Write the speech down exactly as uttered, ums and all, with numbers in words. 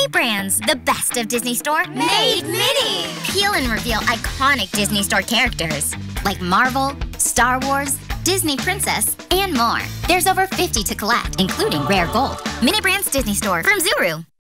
Mini Brands, the best of Disney Store, made mini! Peel and reveal iconic Disney Store characters like Marvel, Star Wars, Disney Princess, and more. There's over fifty to collect, including rare gold. Mini Brands Disney Store from ZURU.